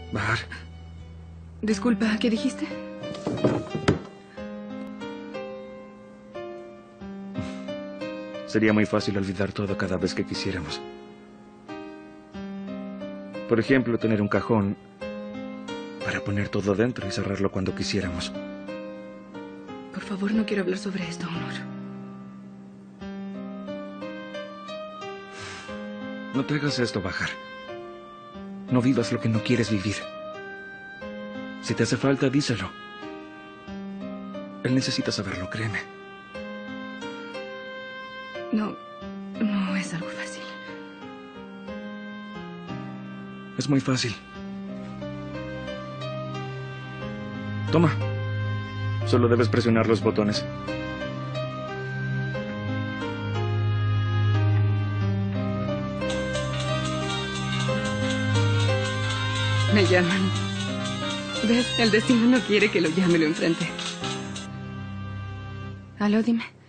Bahar, Disculpa, ¿qué dijiste? sería muy fácil olvidar todo cada vez que quisiéramos. Por ejemplo, tener un cajón para poner todo dentro y cerrarlo cuando quisiéramos. Por favor, no quiero hablar sobre esto, Honor. No te hagas esto, Bahar. No vivas lo que no quieres vivir. Si te hace falta, díselo. Él necesita saberlo, créeme. No es algo fácil. Es muy fácil. Toma. Solo debes presionar los botones. Me llaman. ¿Ves? El destino no quiere que lo llame, lo enfrente. Aló, dime.